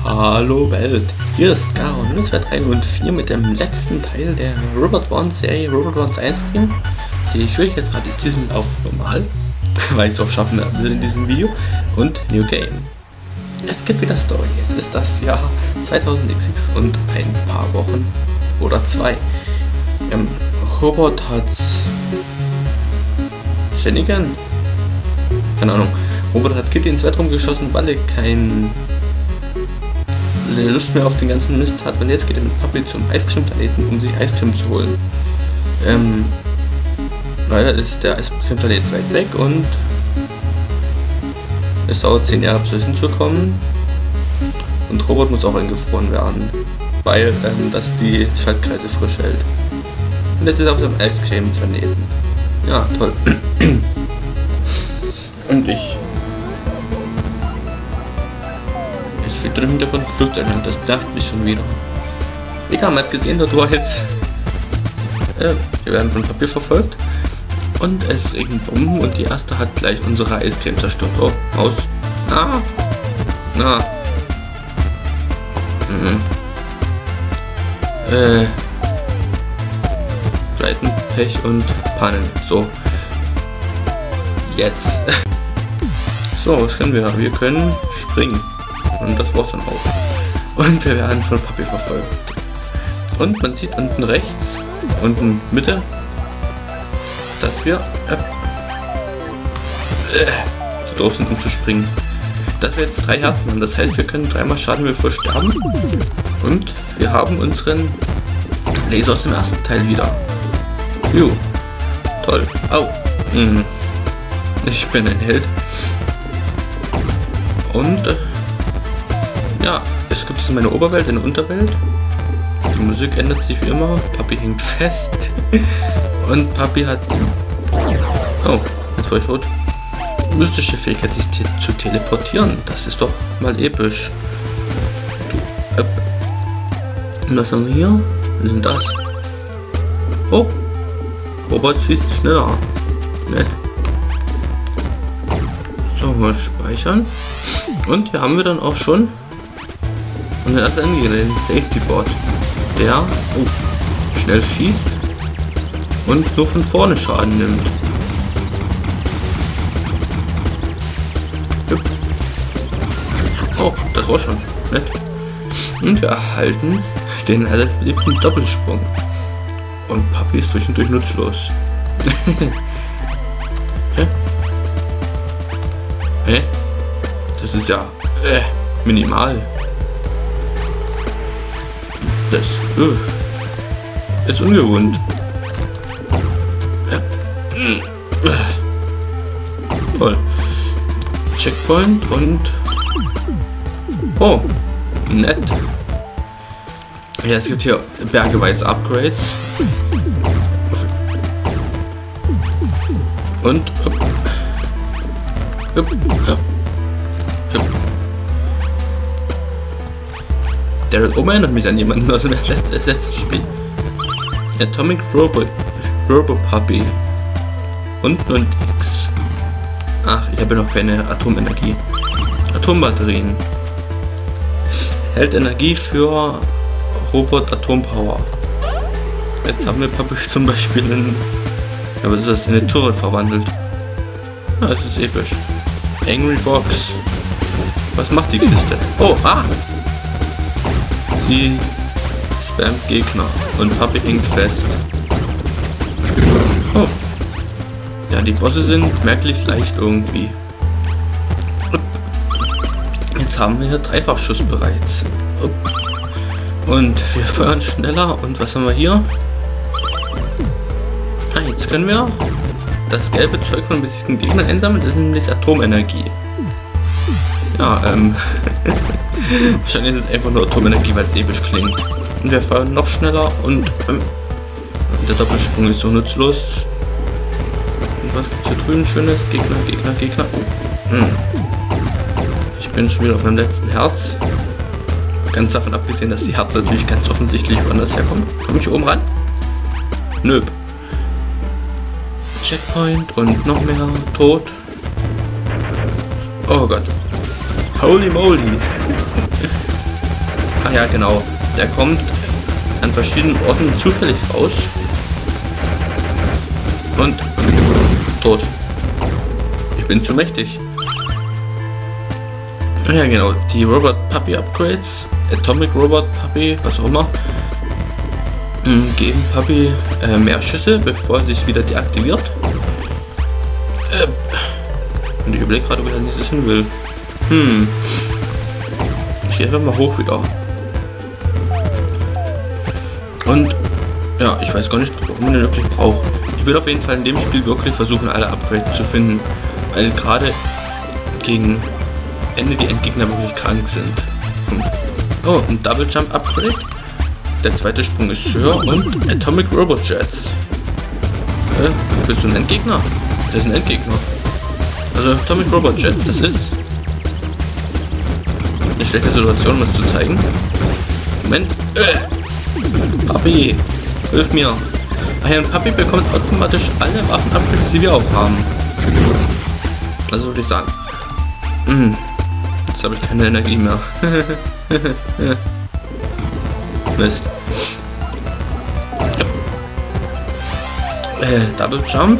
Hallo Welt, hier ist Garo 3 und 4 mit dem letzten Teil der Robot One Serie Robot Ones Ice Cream. Die Schwierigkeitsgrad ist diesmal auf normal, weil ich es auch schaffen will in diesem Video, und New Game. Es gibt wieder Story, es ist das Jahr 2000XX und ein paar Wochen oder zwei. Robot hat Shenigan? Keine Ahnung. Robot hat Kitty ins Weltraum geschossen, weil er keine Lust mehr auf den ganzen Mist hat, und jetzt geht er mit Papi zum Eiscreme-Planeten, um sich Eiscreme zu holen. Leider ist der Eiscreme-Planet weit weg und es dauert 10 Jahre, bis er hinzukommen, und Robot muss auch eingefroren werden, weil das die Schaltkreise frisch hält. Und jetzt ist er auf dem Eiscreme-Planeten. Ja, toll. Und es wird im Hintergrund Flugzeug, das nervt mich schon wieder. Egal, man hat gesehen, dass du jetzt wir werden von Papier verfolgt und es regnet und die erste hat gleich unsere Eiscreme zerstört. Oh, aus. Pleiten, Pech und Pannen. So. Jetzt. So, was können wir? Wir können springen. Und das war's dann auch. Und wir werden von Papi verfolgt. Und man sieht unten rechts, unten Mitte, dass wir so drauf sind, um zu springen. Dass wir jetzt 3 Herzen haben. Das heißt, wir können 3-mal Schaden, bevor wir sterben. Und wir haben unseren Laser aus dem ersten Teil wieder. Jo. Toll. Au. Ich bin ein Held. Und ja, es gibt jetzt meine Oberwelt, eine Unterwelt. Die Musik ändert sich wie immer. Papi hängt fest. Und Papi hat... Oh, jetzt war ich tot. Mystische Fähigkeit, sich zu teleportieren. Das ist doch mal episch. Und was haben wir hier? Was ist denn das? Oh, Robot schießt schneller. Nett. So, mal speichern. Und hier haben wir dann auch schon und das den Safety Bot, der schnell schießt und nur von vorne Schaden nimmt. Oh, das war schon nett. Und wir erhalten den allseits beliebten Doppelsprung. Und Papi ist durch und durch nutzlos. Hä? Das ist ja minimal. Das ist ungewohnt. Toll. Checkpoint und oh, nett. Ja, es gibt hier bergeweise Upgrades. Und der erinnert mich an jemanden aus dem letzten Spiel. Atomic Robo Puppy. Und 9X. Ach, ich habe noch keine Atomenergie. Atombatterien. Hält Energie für Robot Atompower. Jetzt haben wir Papi zum Beispiel in... Ja, was ist das? In eine Turret verwandelt. Ja, das ist episch. Angry Box. Was macht die Kiste? Oh, Sie spammt Gegner und Papi hängt fest. Oh. Ja, die Bosse sind merklich leicht irgendwie. Jetzt haben wir hier Dreifachschuss bereits. Und wir feuern schneller. Und was haben wir hier? Jetzt können wir das gelbe Zeug von besiegten Gegnern einsammeln. Das ist nämlich Atomenergie. Ja, wahrscheinlich ist es einfach nur Atomenergie, weil es episch klingt. Und wir fahren noch schneller und der Doppelsprung ist so nutzlos. Und was gibt's hier drüben Schönes? Gegner. Ich bin schon wieder auf meinem letzten Herz. Ganz davon abgesehen, dass die Herzen natürlich ganz offensichtlich woanders herkommen. Komme ich hier oben ran? Nö. Checkpoint und noch mehr tot. Oh Gott. Holy moly. Ach ja, genau. Der kommt an verschiedenen Orten zufällig raus. Und tot. Ich bin zu mächtig. Ach ja, genau. Die Robot Puppy Upgrades, Atomic Robot Puppy, was auch immer, geben Puppy mehr Schüsse, bevor er sich wieder deaktiviert. Und ich überlege gerade, wo er nächstes hin will. Ich gehe einfach mal hoch wieder. Und ja, ich weiß gar nicht, warum man den wirklich braucht. Ich will auf jeden Fall in dem Spiel wirklich versuchen, alle Upgrades zu finden. Weil gerade gegen Ende die Endgegner wirklich krank sind. Oh, ein Double Jump Upgrade. Der zweite Sprung ist höher und Atomic Robot Jets. Bist du ein Endgegner? Das ist ein Endgegner. Also Atomic Robot Jets, das ist eine schlechte Situation, um es zu zeigen. Moment. Puppy, hilf mir. Ach ja, ein Puppy bekommt automatisch alle Waffen-Upgrades, die wir auch haben. Also würde ich sagen. Jetzt habe ich keine Energie mehr. Mist. Double Jump.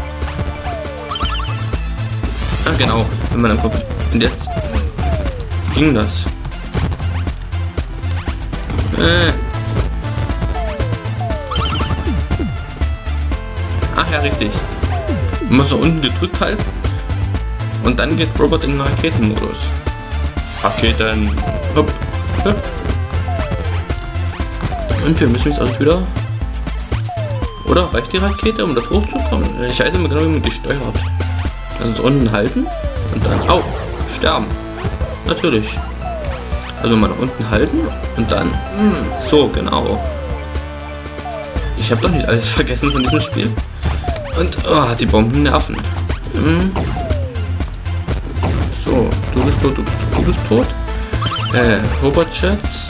Ah genau, wenn man dann guckt. Und jetzt ging das. Ach ja, richtig. Wenn man so unten gedrückt halt. Und dann geht Robot in den Raketenmodus. Raketen. Hopp. Hopp. Und wir müssen jetzt auch wieder. Oder reicht die Rakete, um dort hochzukommen? Ich weiß immer genau, wie man die steuert. Also unten halten und dann. Au! Sterben. Natürlich. Also mal nach unten halten und dann. So, genau. Ich habe doch nicht alles vergessen von diesem Spiel. Und die Bomben nerven. So, du bist tot, du bist tot. Robot Jets.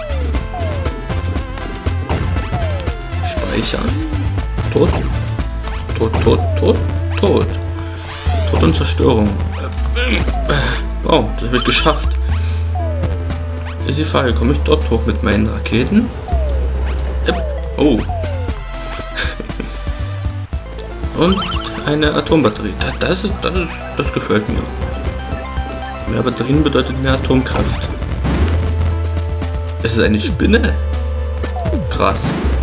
Speichern. Tot. Tot, tot, tot, tot. Tod und Zerstörung. Oh, das habe ich geschafft. Ist die Frage, komme ich dort hoch mit meinen Raketen? Oh. Und eine Atombatterie. Das gefällt mir. Mehr Batterien bedeutet mehr Atomkraft. Es ist eine Spinne. Krass.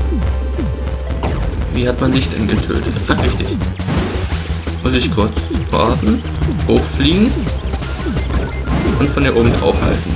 Wie hat man dich denn getötet? Ach, richtig. Muss ich kurz warten, hochfliegen und von hier oben drauf halten.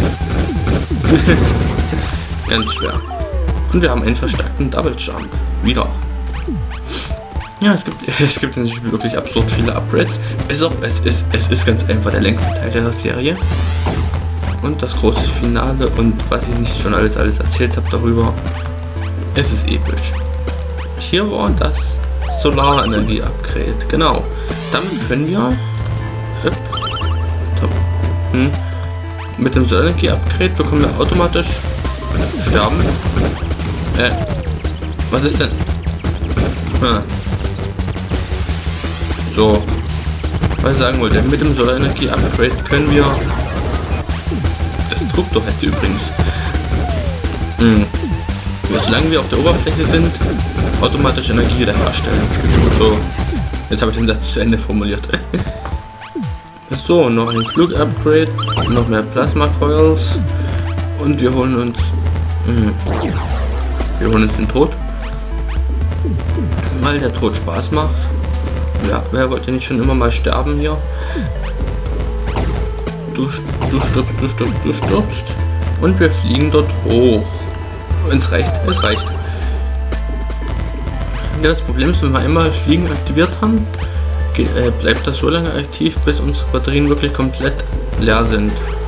Ganz schwer. Und wir haben einen verstärkten Double Jump. Wieder. Ja, es gibt in diesem Spiel wirklich absurd viele Upgrades. Es ist ganz einfach der längste Teil der Serie. Und das große Finale und was ich nicht schon alles erzählt habe darüber. Es ist episch. Hier war das Solarenergie-Upgrade. Genau. Damit können wir mit dem Solarenergie-Upgrade bekommen wir automatisch sterben. Was ist denn? So. Was ich sagen wollte, mit dem Solarenergie-Upgrade können wir. Destruktor heißt die übrigens. Solange wir auf der Oberfläche sind, automatisch Energie wiederherstellen. So. Jetzt habe ich den Satz zu Ende formuliert. So, noch ein Flug-Upgrade, noch mehr Plasma-Coils und wir holen uns den Tod, weil der Tod Spaß macht. Ja, wer wollte nicht schon immer mal sterben hier? Du stirbst und wir fliegen dort hoch. Es reicht. Ja, das Problem ist, wenn wir einmal Fliegen aktiviert haben, bleibt das so lange aktiv, bis unsere Batterien wirklich komplett leer sind.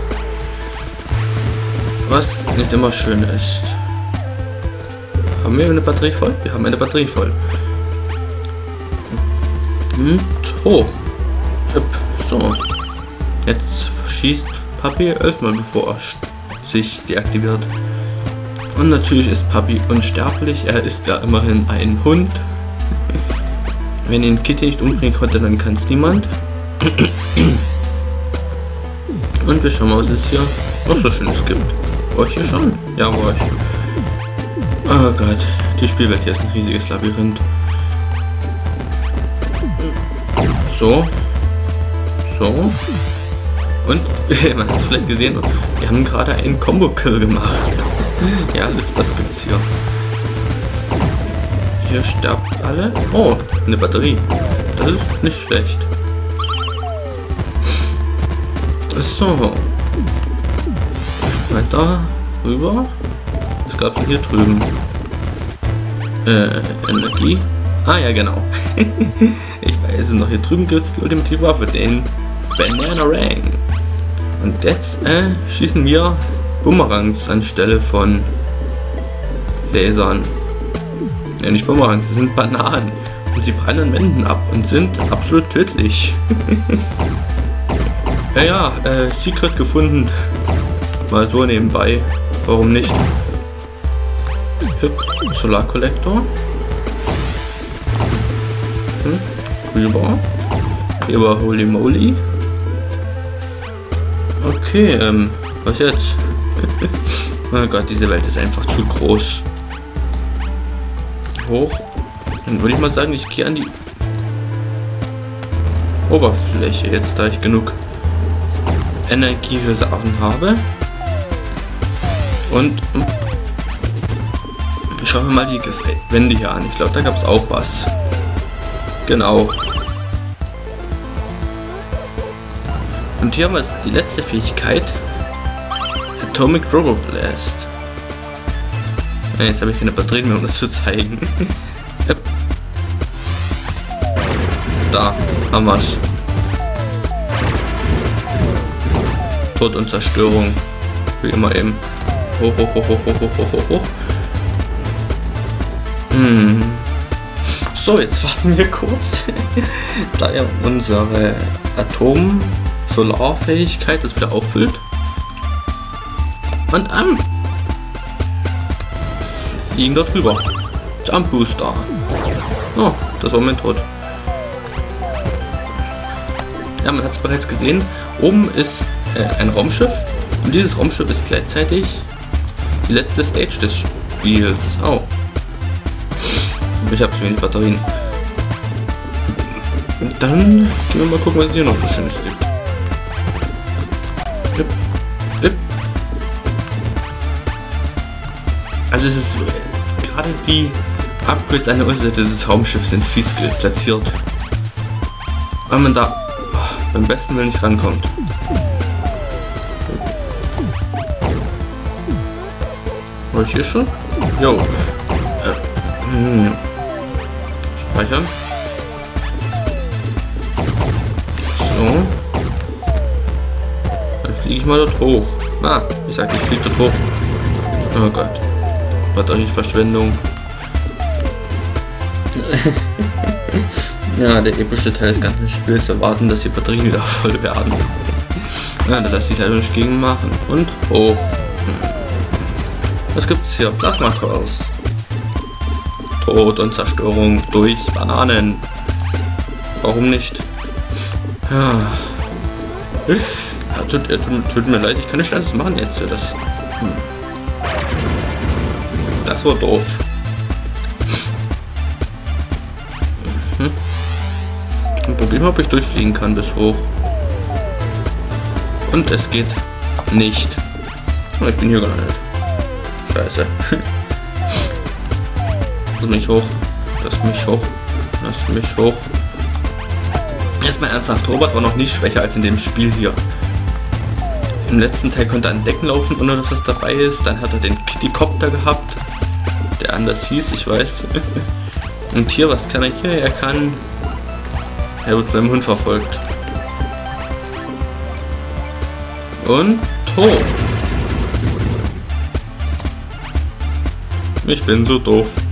Was nicht immer schön ist. Haben wir eine Batterie voll? Wir haben eine Batterie voll. Und hoch. So. Jetzt schießt Puppy 11-mal, bevor er sich deaktiviert. Und natürlich ist Puppy unsterblich. Er ist ja immerhin ein Hund. Wenn ihn Kitty nicht umbringen konnte, dann kann es niemand. Und wir schauen mal, was es hier noch so Schönes gibt. War ich hier schon? Ja, war ich. Oh Gott, die Spielwelt hier ist ein riesiges Labyrinth. So. So. Und, man hat es vielleicht gesehen, wir haben gerade einen Combo-Kill gemacht. Ja, das gibt's hier. Hier sterbt alle. Oh, eine Batterie. Das ist nicht schlecht. So. Weiter rüber. Was gab's denn hier drüben? Energie. Ah ja, genau. Ich weiß es noch. Hier drüben gibt es die ultimative Waffe, den Bananarang. Und jetzt schießen wir Bumerangs anstelle von Lasern. Ja, nicht Bumerangs, das sind Bananen. Und sie prallen an Wänden ab und sind absolut tödlich. Ja, Secret gefunden. Mal so nebenbei. Warum nicht? Solar Collector. Rüber. Über Holy Moly. Okay, was jetzt? Oh Gott, diese Welt ist einfach zu groß. Hoch. Dann würde ich mal sagen, ich gehe an die Oberfläche jetzt, da ich genug Energiereserven habe. Und schauen wir mal die Wände hier an. Ich glaube, da gab es auch was. Genau. Und hier haben wir jetzt die letzte Fähigkeit. Atomic Robo Blast. Ja, jetzt habe ich keine Batterien mehr, um das zu zeigen. Da haben wir es. Tod und Zerstörung. Wie immer eben. Hoch, hoch, hoch, hoch, hoch, hoch, hoch, hoch. So, jetzt warten wir kurz. Da ja unsere Atom-Solarfähigkeit das wieder auffüllt. Und fliegen dort drüber. Jump Booster. Oh, das war mein Tod. Ja, man hat es bereits gesehen. Oben ist ein Raumschiff. Und dieses Raumschiff ist gleichzeitig die letzte Stage des Spiels. Oh. Ich habe zu wenig Batterien. Und dann gehen wir mal gucken, was es hier noch so Schönes gibt. Also es ist gerade die Upgrades an der Unterseite des Raumschiffs sind fies platziert. Weil man da beim besten Willen nicht rankommt. War ich hier schon? Jo. Speichern. So. Dann fliege ich mal dort hoch. Ah, ich sag, ich fliege dort hoch. Oh Gott. Batterieverschwendung. Ja, der epische Teil des ganzen Spiels erwarten, dass die Batterien wieder voll werden. Ja, da lässt sich halt nicht gegen machen. Und hoch. Was gibt's hier? Plasma-Tools. Tod und Zerstörung durch Bananen. Warum nicht? Ja. Tut mir leid, ich kann nicht alles machen jetzt. Das war doof. Und probieren wir, ob ich durchfliegen kann bis hoch. Und es geht nicht. Oh, ich bin hier gar nicht. Scheiße. Lass mich hoch. Lass mich hoch. Lass mich hoch. Jetzt mal ernsthaft, Robert war noch nicht schwächer als in dem Spiel hier. Im letzten Teil konnte er an Decken laufen, ohne dass was dabei ist. Dann hat er den Kittycopter gehabt, der anders hieß, ich weiß. Und hier, was kann er hier? Er kann... Er wird von einem Hund verfolgt. Und tot. Ich bin so doof.